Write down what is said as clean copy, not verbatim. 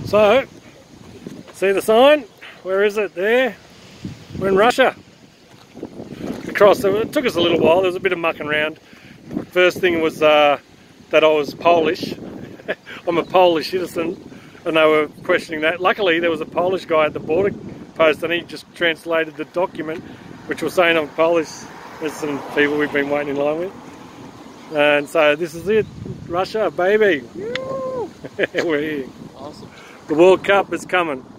So, see the sign? Where is it? There. We're in Russia. Across, it took us a little while. There was a bit of mucking around. First thing was that I was Polish. I'm a Polish citizen, and they were questioning that. Luckily, there was a Polish guy at the border post, and he just translated the document, which was saying I'm Polish. There's some people we've been waiting in line with. And so this is it. Russia, baby. We're here. Awesome. The World Cup is coming.